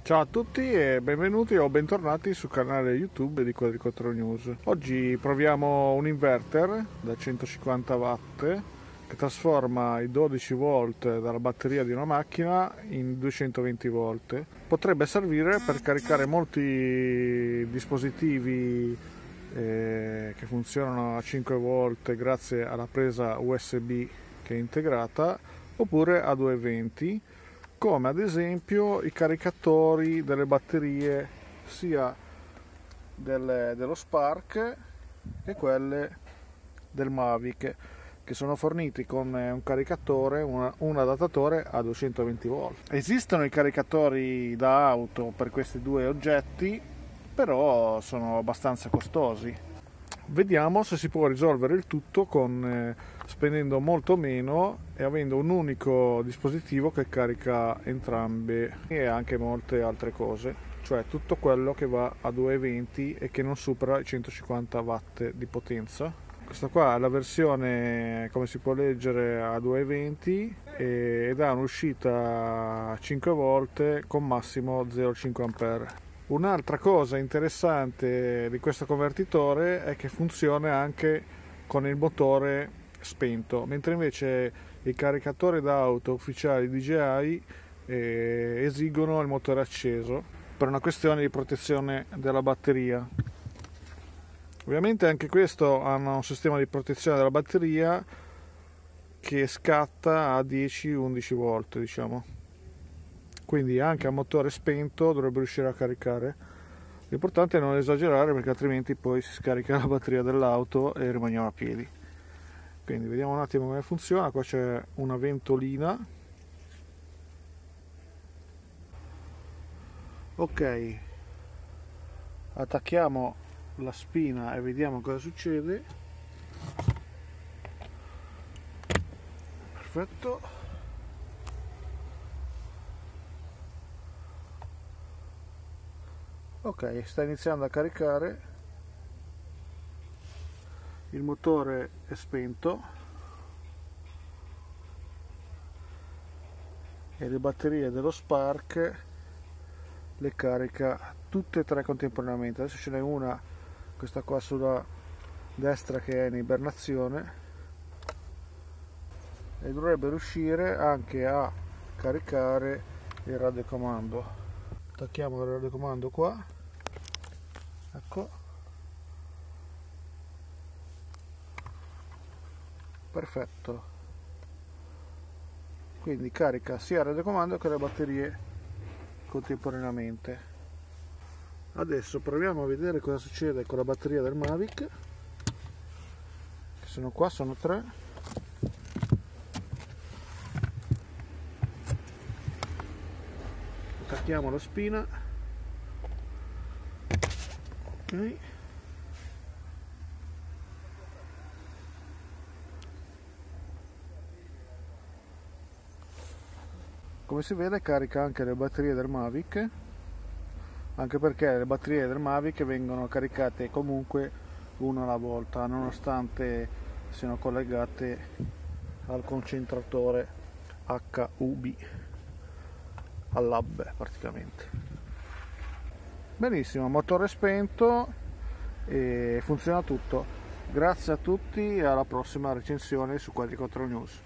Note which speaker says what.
Speaker 1: Ciao a tutti e benvenuti o bentornati sul canale YouTube di Quadriquattro News. Oggi proviamo un inverter da 150 watt che trasforma i 12 volt dalla batteria di una macchina in 220 volt. Potrebbe servire per caricare molti dispositivi che funzionano a 5 volt grazie alla presa USB che è integrata, oppure a 220, come ad esempio i caricatori delle batterie sia dello Spark che quelle del Mavic, che sono forniti con un caricatore, un adattatore a 220 volt. Esistono i caricatori da auto per questi due oggetti, però sono abbastanza costosi. Vediamo se si può risolvere il tutto spendendo molto meno e avendo un unico dispositivo che carica entrambe e anche molte altre cose, cioè tutto quello che va a 220 e che non supera i 150 watt di potenza. Questa qua è la versione, come si può leggere, a 220 ed ha un'uscita a 5 volt con massimo 0,5 ampere. Un'altra cosa interessante di questo convertitore è che funziona anche con il motore spento, mentre invece i caricatori d'auto ufficiali DJI esigono il motore acceso per una questione di protezione della batteria. Ovviamente anche questo ha un sistema di protezione della batteria che scatta a 10-11 volt, diciamo. Quindi anche a motore spento dovrebbe riuscire a caricare. L'importante è non esagerare, perché altrimenti poi si scarica la batteria dell'auto e rimaniamo a piedi. Quindi vediamo un attimo come funziona. Qua c'è una ventolina. Ok, attacchiamo la spina e vediamo cosa succede. Perfetto. Ok, sta iniziando a caricare, il motore è spento e le batterie dello Spark le carica tutte e tre contemporaneamente. Adesso ce n'è una, questa qua sulla destra, che è in ibernazione, e dovrebbe riuscire anche a caricare il radiocomando. Attacchiamo il radiocomando qua. Ecco, perfetto, quindi carica sia il radiocomando che le batterie contemporaneamente. Adesso proviamo a vedere cosa succede con la batteria del Mavic, che sono qua, sono tre. Attacchiamo la spina. Ok, come si vede carica anche le batterie del Mavic, anche perché le batterie del Mavic vengono caricate comunque una alla volta, nonostante siano collegate al concentratore HUB, al lab praticamente. Benissimo, motore spento e funziona tutto. Grazie a tutti e alla prossima recensione su Quadriquattro News.